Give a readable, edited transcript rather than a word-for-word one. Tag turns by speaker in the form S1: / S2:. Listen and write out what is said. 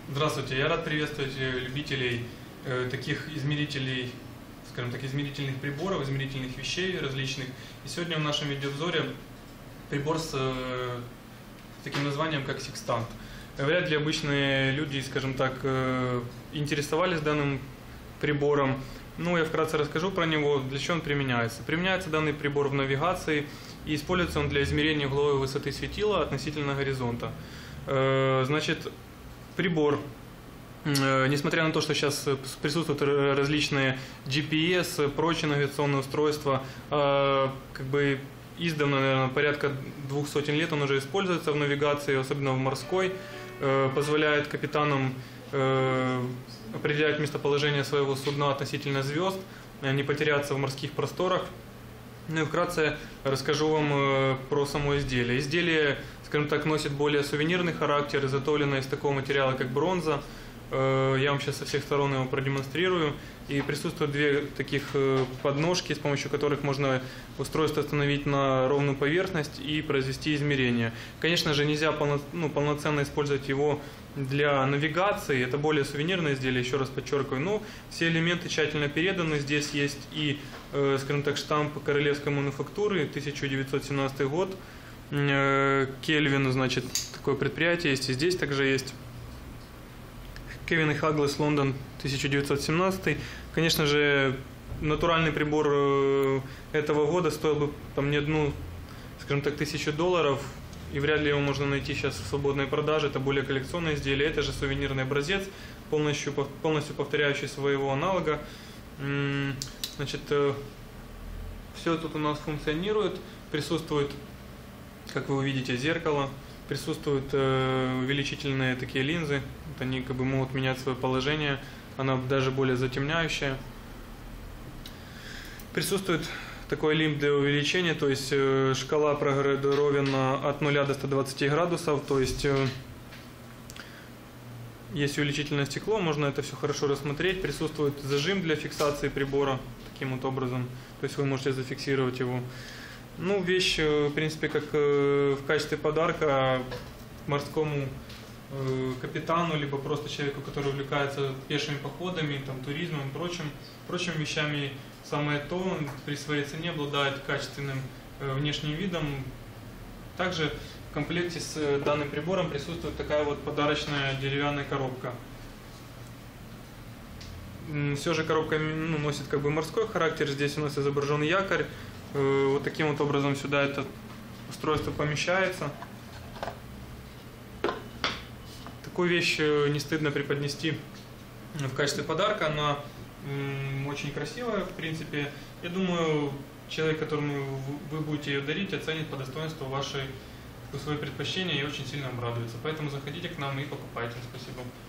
S1: Здравствуйте, я рад приветствовать любителей таких измерителей, скажем так, измерительных приборов, измерительных вещей различных. И сегодня в нашем видеообзоре прибор с таким названием, как секстант. Вряд ли обычные люди, скажем так, интересовались данным прибором. Ну, я вкратце расскажу про него, для чего он применяется. Применяется данный прибор в навигации и используется он для измерения угловой высоты светила относительно горизонта. Значит, прибор, несмотря на то, что сейчас присутствуют различные GPS, прочие навигационные устройства, как бы издавна, наверное, порядка 200 лет он уже используется в навигации, особенно в морской, позволяет капитанам определять местоположение своего судна относительно звезд, не потеряться в морских просторах. Ну и вкратце расскажу вам про само изделие. Изделие, скажем так, носит более сувенирный характер, изготовлено из такого материала, как бронза. Я вам сейчас со всех сторон его продемонстрирую. И присутствуют две таких подножки, с помощью которых можно устройство установить на ровную поверхность и произвести измерения. Конечно же, нельзя полноценно использовать его для навигации. Это более сувенирное изделие, еще раз подчеркиваю. Но все элементы тщательно переданы. Здесь есть и, скажем так, штамп королевской мануфактуры, 1917 год. Кельвин, значит, такое предприятие есть. И здесь также есть Кевин и Хаглас, Лондон, 1917. Конечно же, натуральный прибор этого года стоил бы там не одну, скажем так, $1000, и вряд ли его можно найти сейчас в свободной продаже. Это более коллекционное изделие. Это же сувенирный образец, полностью повторяющий своего аналога. Значит, все тут у нас функционирует. Присутствует, как вы увидите, зеркало. Присутствуют увеличительные такие линзы. Вот они как бы могут менять свое положение. Она даже более затемняющая. Присутствует такой лимб для увеличения, то есть шкала проградирована от 0 до 120 градусов. То есть есть увеличительное стекло, можно это все хорошо рассмотреть. Присутствует зажим для фиксации прибора таким вот образом. То есть вы можете зафиксировать его. Ну, вещь, в принципе, как в качестве подарка морскому капитану, либо просто человеку, который увлекается пешими походами, там, туризмом и прочими вещами. Самое то, он при своей цене обладает качественным внешним видом. Также в комплекте с данным прибором присутствует такая вот подарочная деревянная коробка. Все же коробка носит как бы морской характер, здесь у нас изображен якорь. Вот таким вот образом сюда это устройство помещается. Такую вещь не стыдно преподнести в качестве подарка. Она очень красивая, в принципе. Я думаю, человек, которому вы будете ее дарить, оценит по достоинству свои предпочтения и очень сильно обрадуется. Поэтому заходите к нам и покупайте. Спасибо.